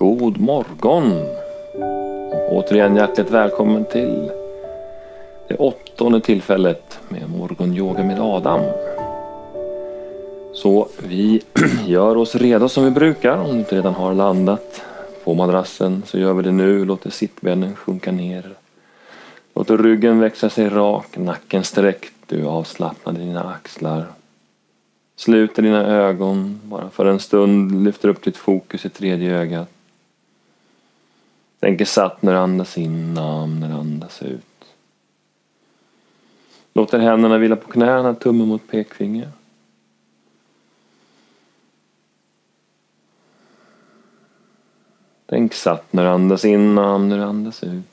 God morgon och återigen hjärtligt välkommen till det 8:e tillfället med morgonyoga med Adam. Så vi gör oss redo som vi brukar. Om du inte redan har landat på madrassen så gör vi det nu. Låter sittbenen sjunka ner. Låter ryggen växa sig rak, nacken sträckt. Du är avslappnad i dina axlar. Sluter dina ögon. Bara för en stund lyfter upp ditt fokus i tredje ögat. Tänker satt när du andas in, nam när du andas ut. Låter händerna vila på knäna, tummen mot pekfinger. Tänk satt när du andas in, nam när du andas ut.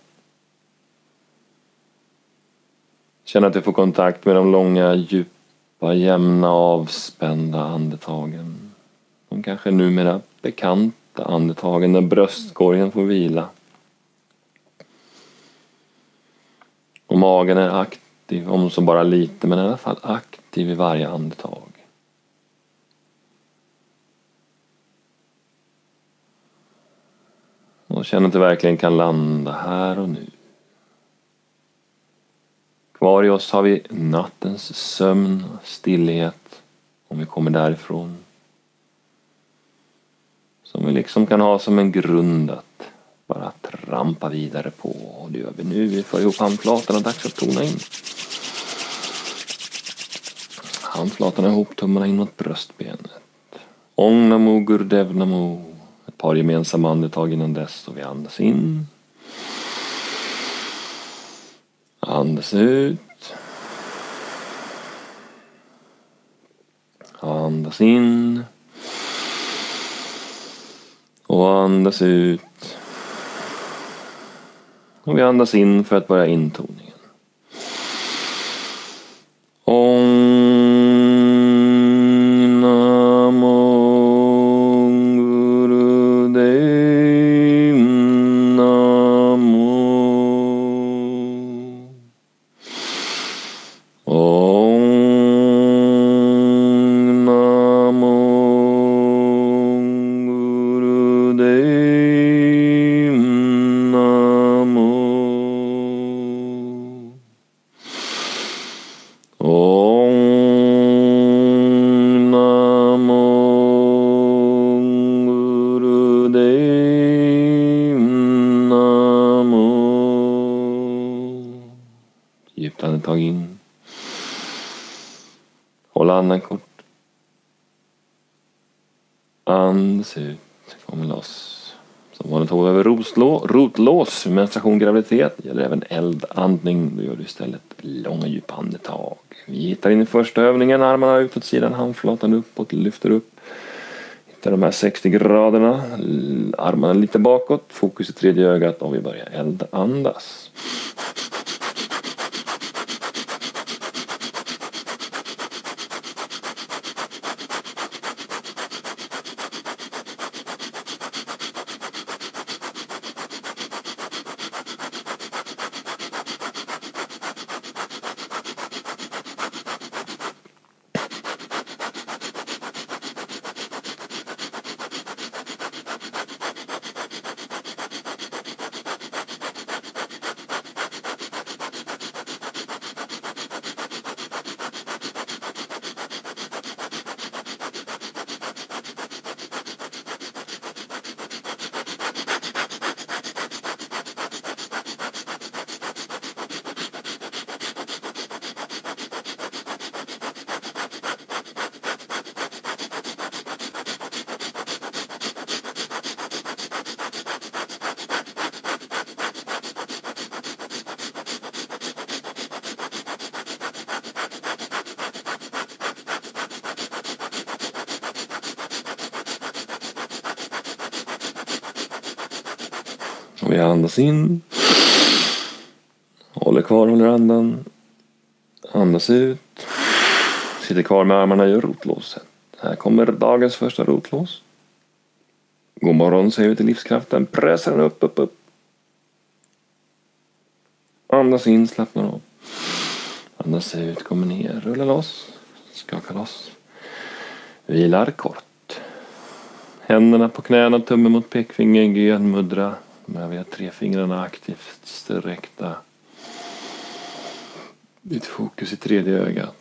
Känn att du får kontakt med de långa, djupa, jämna, avspända andetagen. De kanske numera bekanta andetagen när bröstkorgen får vila. Och magen är aktiv, om så bara lite, men i alla fall aktiv i varje andetag. Och känn att du verkligen kan landa här och nu. Kvar i oss har vi nattens sömn och stillhet om vi kommer därifrån. Som vi liksom kan ha som en grund att bara trampa vidare på. Och det gör vi nu. Vi får ihop handflatorna, dags att tona in. Handflatorna ihop, tummarna in mot bröstbenet. Om namo gurdev namo. Ett par gemensamma andetag innan dess och vi andas in. Andas ut. Andas in. Och andas ut. Och vi andas in för att börja intoningen. Om namo gurudev namo. Om namo gurudev namo. Om namo gurudev namo. Djupt andetag in. Håll andan kort. Andas ut. Kommer loss. Som vanligt håll över rotlås. Menstruation, graviditet. Gäller även eldandning. Då gör du istället långa djupa andetag. Vi hittar in i första övningen. Armarna ut åt sidan. Handflatan uppåt. Lyfter upp. Hittar de här 60 graderna. Armarna lite bakåt. Fokus i tredje ögat. Och vi börjar eldandas. Och vi andas in. Håller kvar, håller andan. Andas ut. Sitter kvar med armarna i rotlåset. Här kommer dagens första rotlås. God morgon säger vi till livskraften. Pressa den upp. Andas in, slappna av. Andas ut, kommer ner, rulla loss. Skaka loss. Vilar kort. Händerna på knäna, tummen mot pekfinger, Gyan mudra. Vi har 3 fingrarna aktivt sträckta. Ditt fokus i 3:e ögat.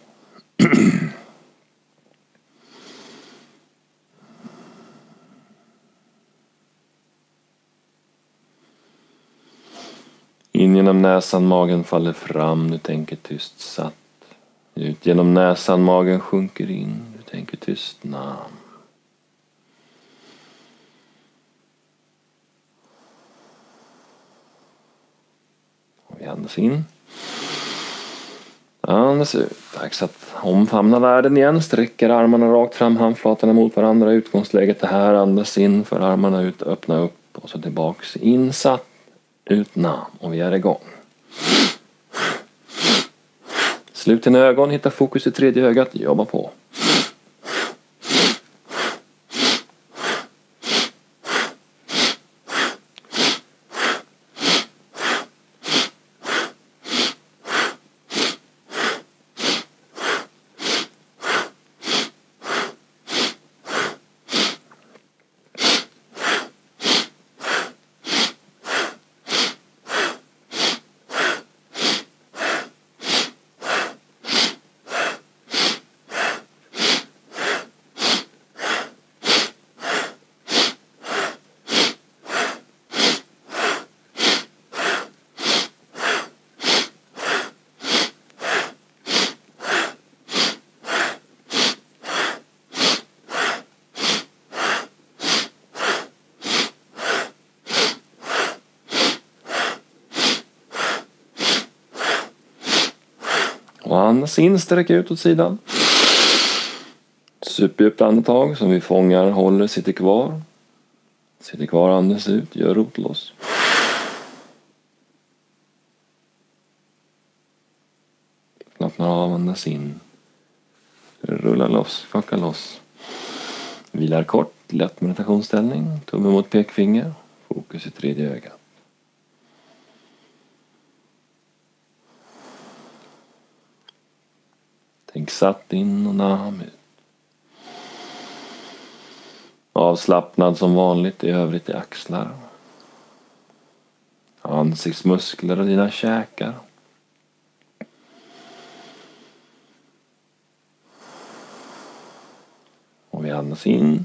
In genom näsan, magen faller fram. Du tänker tyst satt. Ut genom näsan, magen sjunker in. Du tänker tyst namn. Vi andas in. Andas ut. Dags att omfamna världen igen. Sträcker armarna rakt fram, handflatorna mot varandra. Utgångsläget är här. Andas in, för armarna ut, öppna upp. Och så tillbaks. Insatt, ut namn. Och vi är igång. Slut dina ögon, hitta fokus i 3:e ögat. Jobba på. Och andas in, sträck ut åt sidan. Superdjupt andetag som vi fångar, håller, sitter kvar. Sitter kvar, andas ut, gör rotloss. Slappnar av, andas in. Rulla loss, skaka loss. Vilar kort, lätt meditationsställning. Tumme mot pekfinger. Fokus i 3:e ögat. Tänk satt in och nam ut. Avslappnad som vanligt i övrigt i axlar. Ansiktsmuskler och dina käkar. Och vi andas in.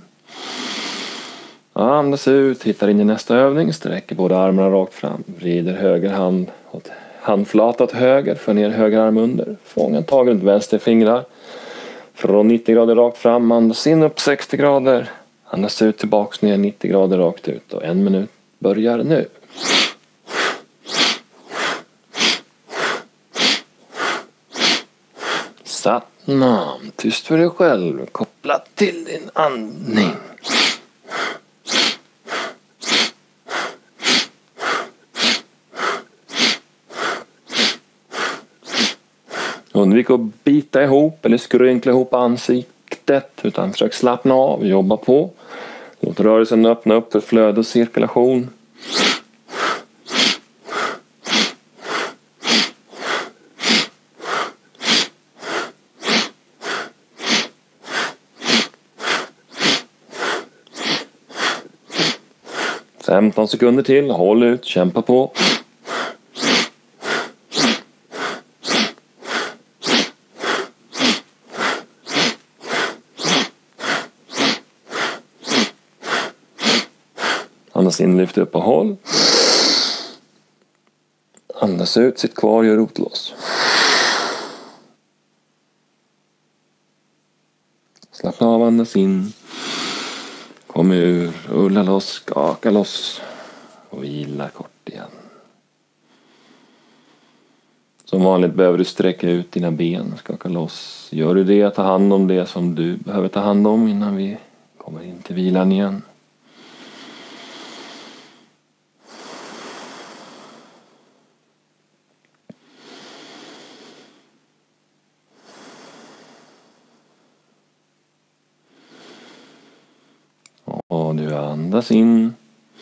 Andas ut, hittar in i nästa övning. Sträcker båda armarna rakt fram. Vrider höger hand åt handflata åt höger. För ner höger arm under. Fånga tag runt vänster fingrar. Från 90 grader rakt fram. Andas in upp 60 grader. Andas ut tillbaks ner 90 grader rakt ut. Och 1 minut börjar nu. Satnam. Tyst för dig själv. Kopplat till din andning. Undvik att bita ihop eller skrynkla ihop ansiktet, utan försök slappna av, jobba på. Låt rörelsen öppna upp för flöde och cirkulation. $15 sekunder till, håll ut, kämpa på. Andas in, lyft upp och håll. Andas ut, sitt kvar, gör rotloss. Slappna av, andas in. Kom ur, rulla loss, skaka loss. Och vila kort igen. Som vanligt behöver du sträcka ut dina ben, skaka loss. Gör du det, ta hand om det som du behöver ta hand om innan vi kommer in till vilan igen. Och du andas in.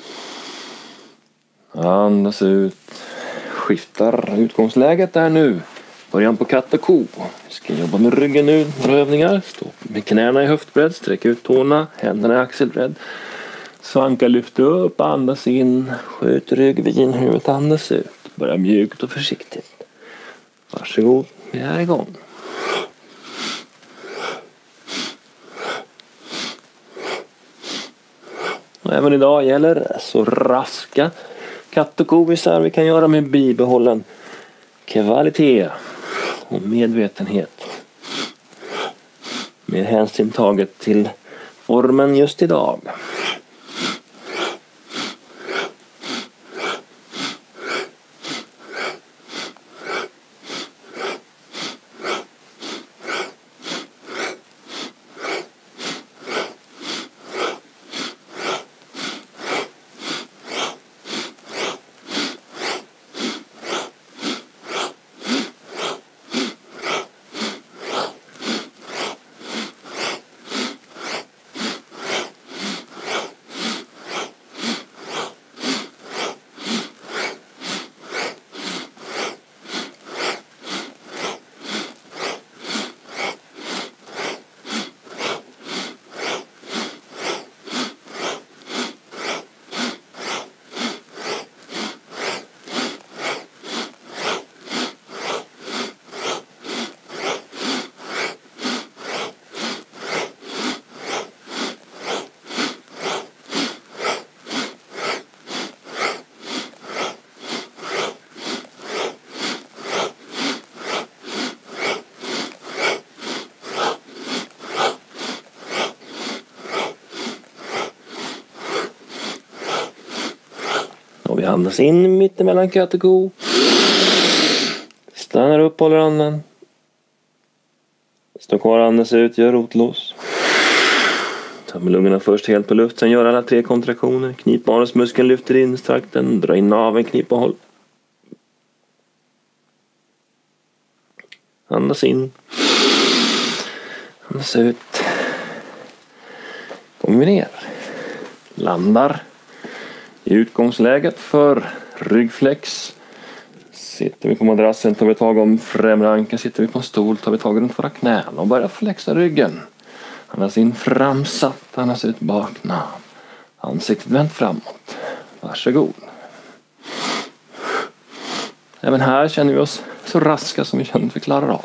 Andas ut. Skiftar utgångsläget där nu. Början på katt och ko. Vi ska jobba med ryggen nu. Några övningar. Stå med knäna i höftbredd. Sträck ut tårna. Händerna i axelbredd. Svanka lyft upp, andas in, skjut ryggvin, huvudet andas ut. Börja mjukt och försiktigt. Varsågod, vi är igång. Och även idag gäller så raska katt- och kovisar vi kan göra med bibehållen kvalitet och medvetenhet. Med hänsyn taget till formen just idag. Och vi andas in mittemellan katt och ko. Stannar upp, håller andan. Stå kvar, andas ut, gör rotlås. Ta med lungorna först helt på luft, sen gör alla 3 kontraktioner. Knip anusmuskeln, lyfter in strakten, dra in naveln, knip och håll. Andas in. Andas ut. Kommer vi ner. Landar i utgångsläget för ryggflex. Sitter vi på madrassen tar vi tag om främre ankeln. Sitter vi på en stol tar vi tag runt våra knän och börjar flexa ryggen. Andas in framsatt, andas ut bakna. Ansiktet vänt framåt. Varsågod. Även här känner vi oss så raska som vi känner att vi klarar av.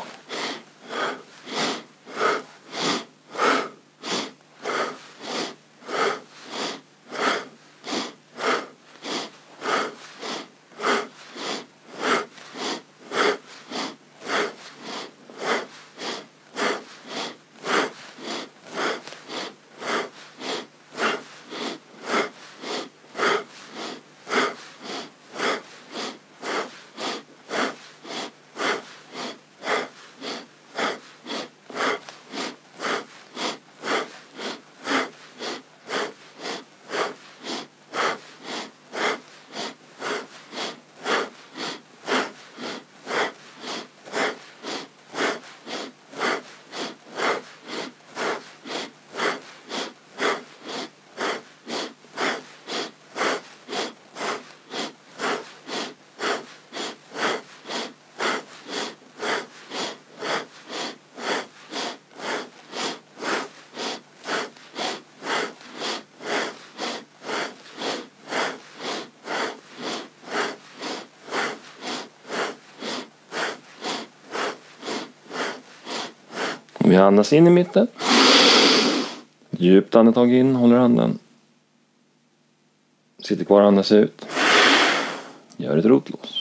Vi andas in i mitten. Djupt andetag in, håller andan. Sitter kvar, andas ut. Gör ett rotlås.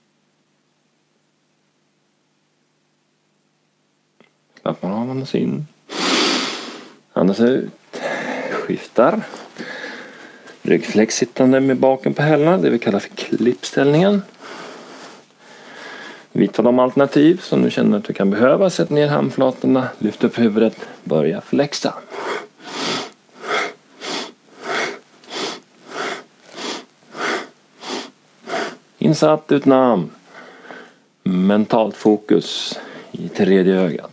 Slappnar av, andas in. Andas ut. Skiftar. Ryggflex sittande med baken på hälarna. Det vi kallar för klippställningen. Vidta de alternativ som du känner att du kan behöva. Sätt ner handflatorna. Lyft upp huvudet. Börja flexa. Insatt utnam. Mentalt fokus i tredje ögat.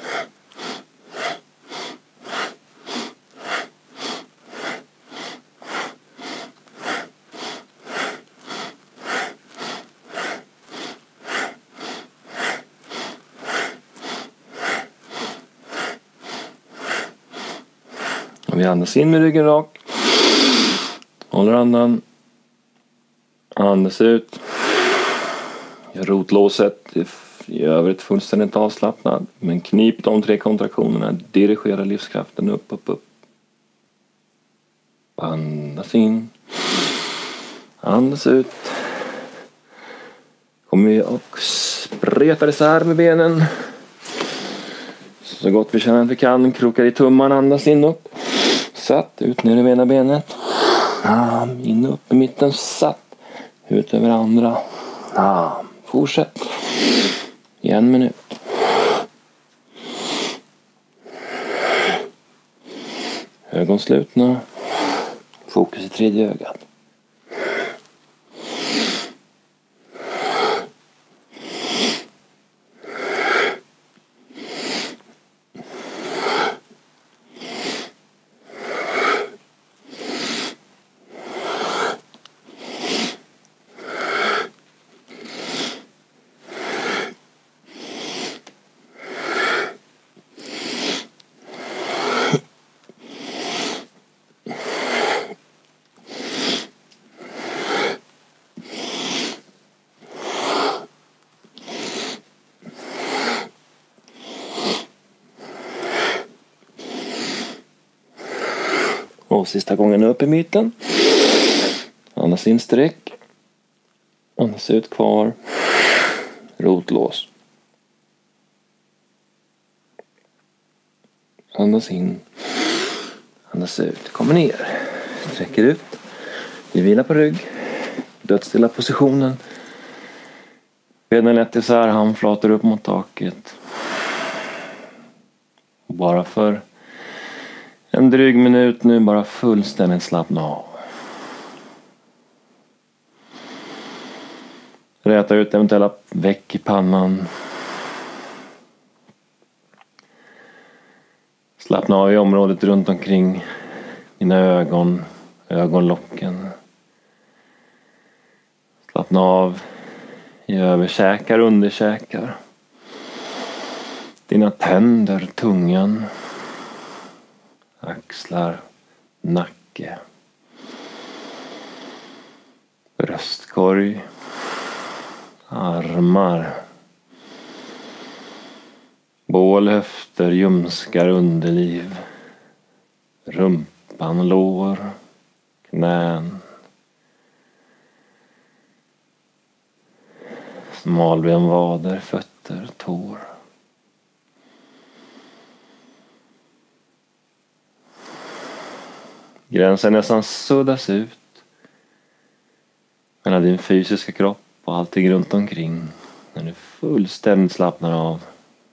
Och vi andas in med ryggen rak. Håller andan. Andas ut. Gör rotlåset. I övrigt fullständigt avslappnad. Men knip de 3 kontraktionerna. Dirigera livskraften upp, upp, upp. Andas in. Andas ut. Kommer vi och spretar isär med benen. Så gott vi känner att vi kan. Krokar i tummarna. Andas in upp. Satt. Ut ner i ena benet. In upp i mitten. Satt. Ut över andra. Fortsätt. I 1 minut. Ögon slutna. Fokus i tredje ögat. Och sista gången upp i mitten. Andas in sträck. Andas ut kvar. Rotlås. Andas in. Andas ut. Kommer ner. Sträcker ut. Vi vilar på rygg. Dödsstilla positionen. Benen lätt isär. Handflator upp mot taket. Bara för en dryg minut nu, bara fullständigt slappna av. Räta ut eventuella veck i pannan. Slappna av i området runt omkring dina ögon, ögonlocken. Slappna av i överkäkar, underkäkar. Dina tänder, tungan. Axlar, nacke, bröstkorg, armar, bål, höfter, ljumskar, underliv, rumpan, lår, knän, smalben, vader, fötter, tår. Gränsen nästan suddas ut mellan din fysiska kropp och allting runt omkring. När du fullständigt slappnar av.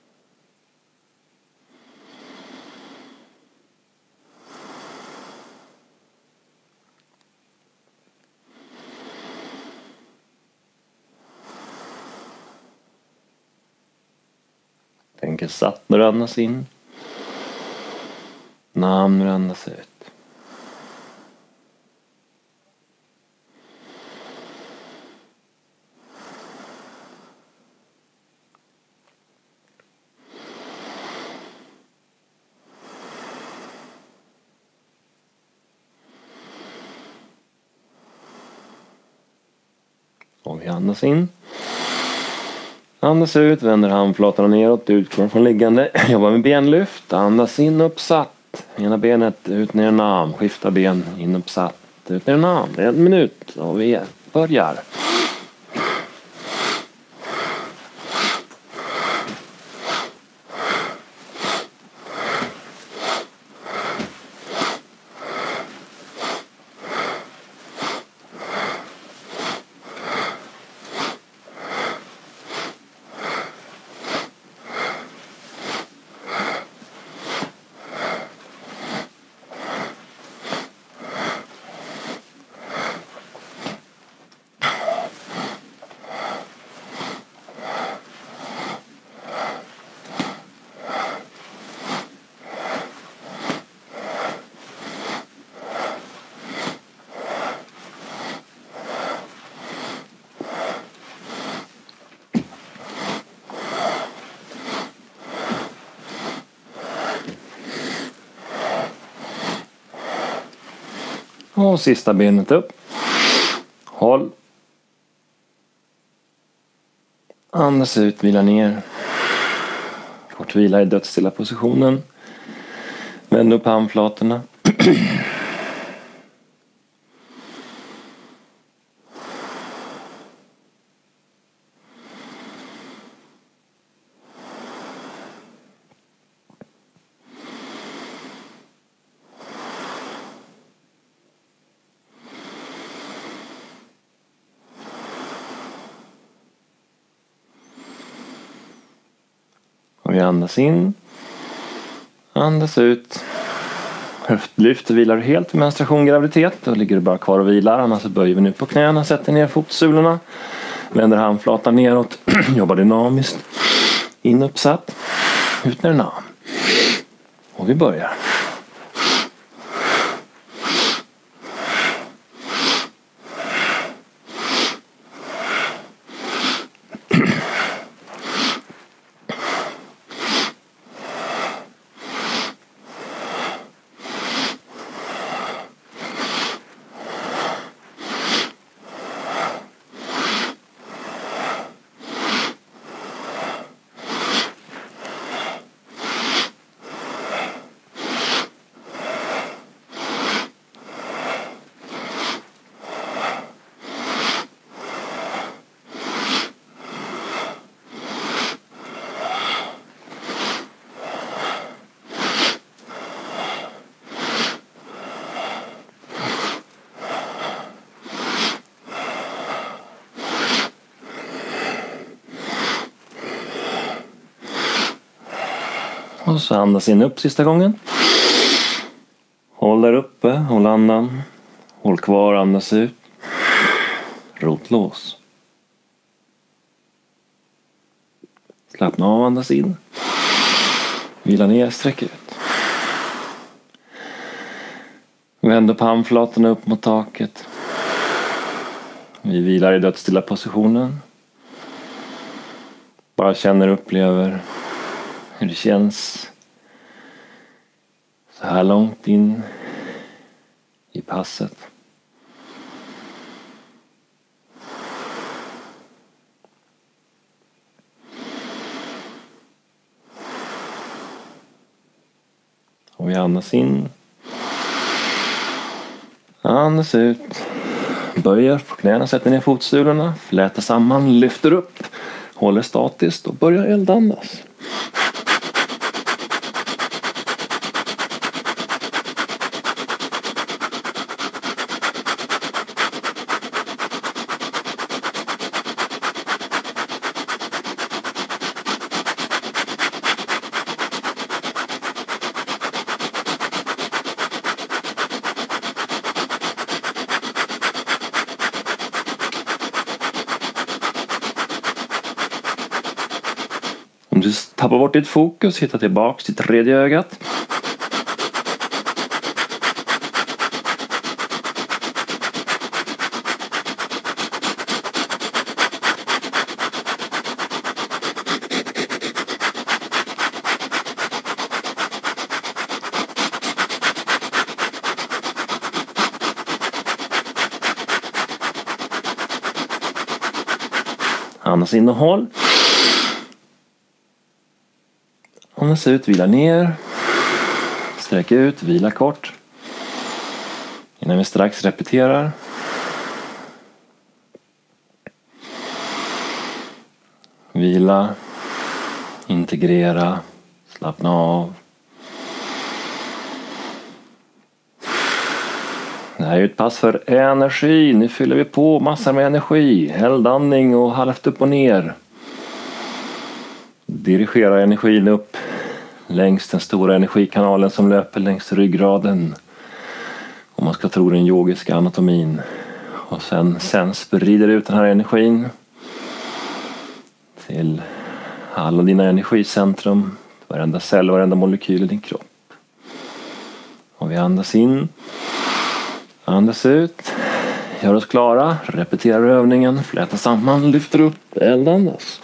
Tänker satt när du andas in. Namn när du andas ut. Och vi andas in. Andas ut, vänder handflatorna neråt, utgår från liggande. Jobbar med benlyft. Andas in, uppsatt. Ena benet ut ner en arm. Skifta ben, in uppsatt. Ut ner en arm. Det är 1 minut och vi börjar. Och sista benet upp. Håll. Andas ut, vila ner. Kort vila i dödsstilla positionen. Vänd upp handflatorna. Och vi andas in. Andas ut. Höftlyft och vilar helt vid menstruation, graviditet. Då ligger du bara kvar och vilar. Annars så böjer vi nu på knäna. Sätter ner fotsulorna. Vänder handflatan neråt. Jobbar dynamiskt. In uppsatt. Ut ner namn. Och vi börjar. Och så andas in upp sista gången. Håll där uppe, håll andan. Håll kvar, andas ut. Rotlås. Slappna av, andas in. Vila ner, sträck ut. Vänd upp handflatorna upp mot taket. Vi vilar i dödsstilla positionen. Bara känner och upplever hur det känns så här långt in i passet. Och vi andas in. Andas ut. Böjer på knäna, sätter ner fotsulorna. Flätar samman, lyfter upp. Håller statiskt och börjar eldandas. Om du tappar bort ditt fokus, hitta tillbaks till tredje ögat. Andas in och håll. Andas ut, vila ner. Sträck ut, vila kort. Innan vi strax repeterar. Vila. Integrera. Slappna av. Det här är ett pass för energi. Nu fyller vi på massor med energi. Häldandning och halvt upp och ner. Dirigera energin upp längs den stora energikanalen som löper längs ryggraden. Om man ska tro den yogiska anatomin. Och sen sprider ut den här energin till alla dina energicentrum. Varenda cell, varenda molekyl i din kropp. Och vi andas in. Andas ut. Gör oss klara. Repeterar övningen. Flätar samman. Lyfter upp. Eldandas.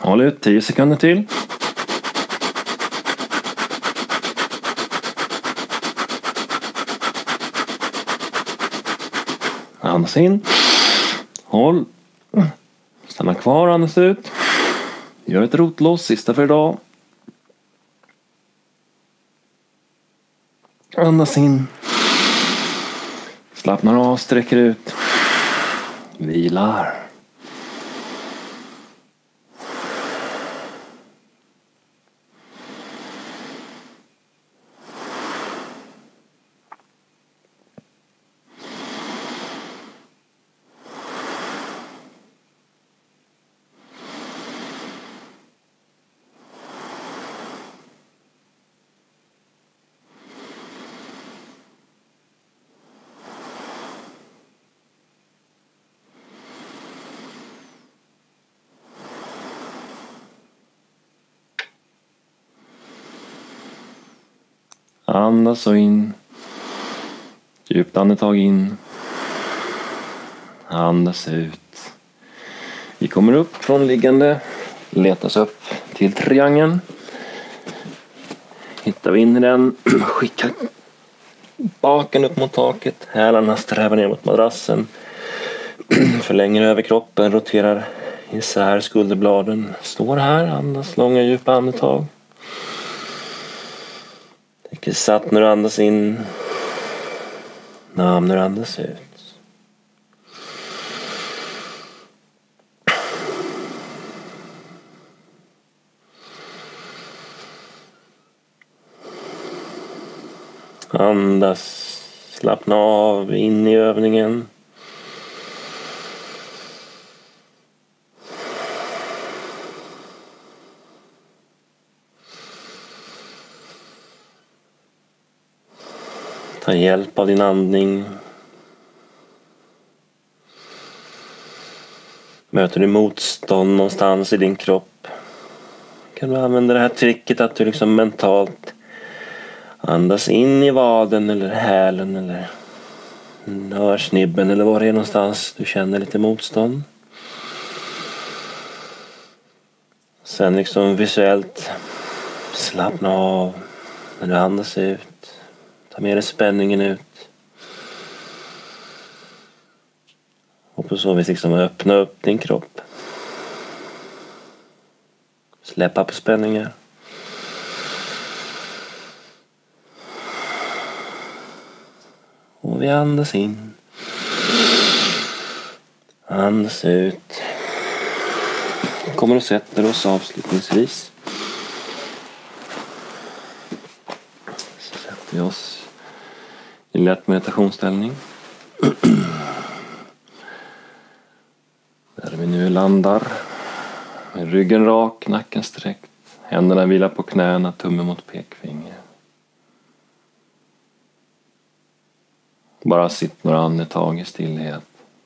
Håll ut 10 sekunder till. Andas in. Håll. Stanna kvar, andas ut. Gör ett rotlås, sista för idag. Andas in. Slappnar av, sträcker ut. Vilar. Andas och in. Djupt andetag in. Andas ut. Vi kommer upp från liggande. Letas upp till triangeln. Hittar vi in i den. Skickar baken upp mot taket. Hälarna strävar ner mot madrassen. Förlänger över kroppen. Roterar isär skulderbladen. Står här. Andas långa djupa andetag. Satt när du andas in. Nam när du andas ut. Andas. Slappna av in i övningen. Ta hjälp av din andning. Möter du motstånd någonstans i din kropp, kan du använda det här tricket att du liksom mentalt andas in i vaden eller hälen eller örsnibben eller var det är någonstans du känner lite motstånd. Sen liksom visuellt slappna av när du andas ut. Ta med dig spänningen ut. Och på så vis liksom öppna upp din kropp. Släppa på spänningar. Och vi andas in. Andas ut. Kommer och sätter oss avslutningsvis. Så sätter vi oss i lätt meditationsställning. Där vi nu landar. Med ryggen rak, nacken sträckt. Händerna vilar på knäna, tummen mot pekfinger. Bara sitt några andetag i stillhet.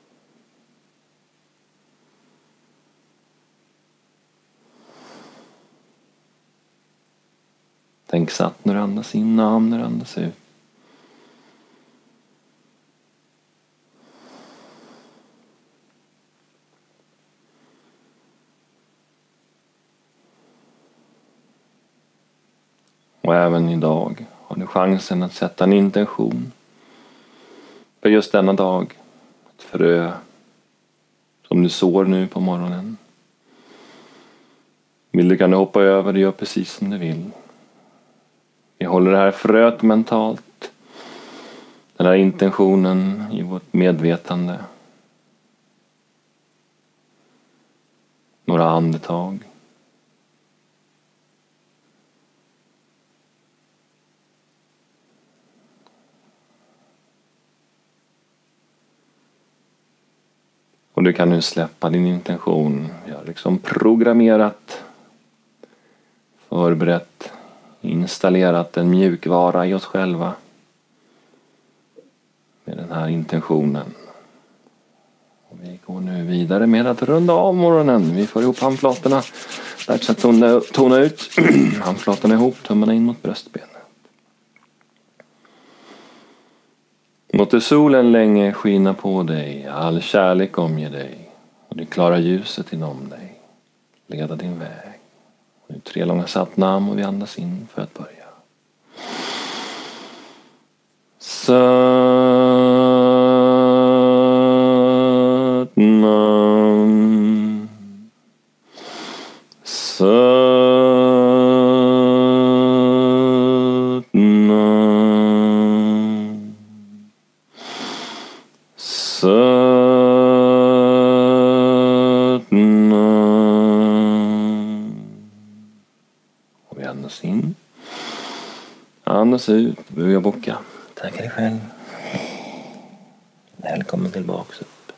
Tänk satt när du andas in, nam när du andas ut. Och även idag har du chansen att sätta en intention för just denna dag. Ett frö som du sår nu på morgonen. Vill du kan du hoppa över och göra precis som du vill. Vi håller det här fröet mentalt. Den här intentionen i vårt medvetande. Några andetag. Och du kan nu släppa din intention. Vi har liksom programmerat, förberett, installerat en mjukvara i oss själva. Med den här intentionen. Och vi går nu vidare med att runda av morgonen. Vi får ihop handflatorna. Dags att tona ut. Handflatorna ihop, tummarna in mot bröstbenen. Måtte solen länge skina på dig, all kärlek omger dig och det klara ljuset inom dig. Leda din väg. Nu 3 långa satnam och vi andas in för att börja. Satnam. Satnam. Satnam. Och vi andas in. Andas ut. Börja bocka. Tacka dig själv. Välkommen tillbaks upp.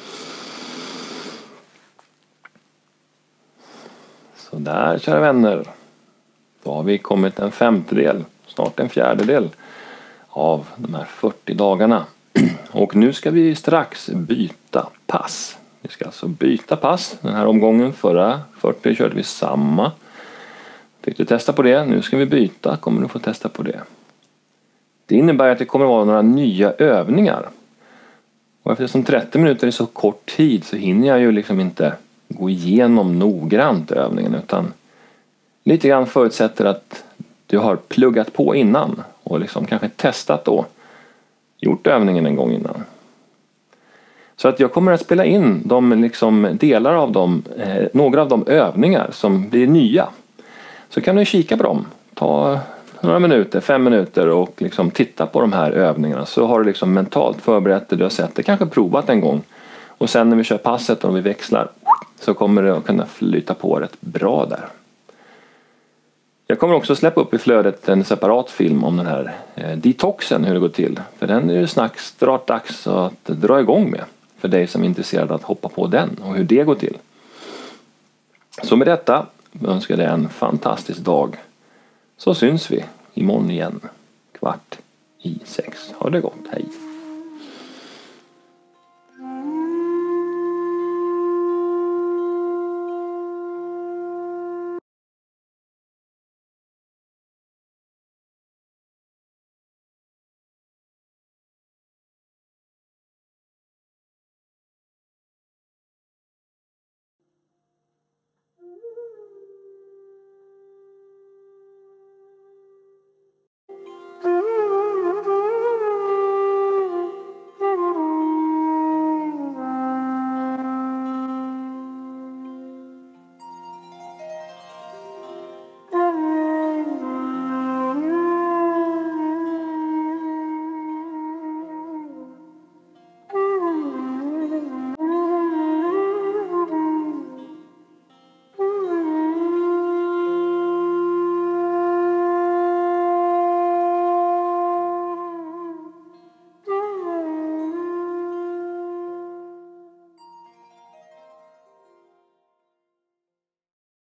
Så där, kära vänner. Då har vi kommit en 5/5, snart en 1/4 av de här 40 dagarna. Och nu ska vi strax byta pass. Vi ska alltså byta pass. Den här omgången, förra 40 körde vi samma. Fick du testa på det? Nu ska vi byta. Kommer du få testa på det. Det innebär att det kommer att vara några nya övningar. Och eftersom 30 minuter är så kort tid så hinner jag ju liksom inte gå igenom noggrant övningen. Utan lite grann förutsätter att du har pluggat på innan. Och liksom kanske testat då. Gjort övningen en gång innan. Så att jag kommer att spela in delar av några av de övningar som blir nya. Så kan du kika på dem. Ta några minuter, 5 minuter och liksom titta på de här övningarna. Så har du liksom mentalt förberett det du har sett det, kanske provat en gång. Och sen när vi kör passet och vi växlar så kommer det att kunna flyta på rätt bra där. Jag kommer också släppa upp i flödet en separat film om den här detoxen, hur det går till. För den är ju snart dags att dra igång med. För dig som är intresserad att hoppa på den och hur det går till. Så med detta önskar jag dig en fantastisk dag. Så syns vi imorgon igen 5:15. Ha det gott, hej!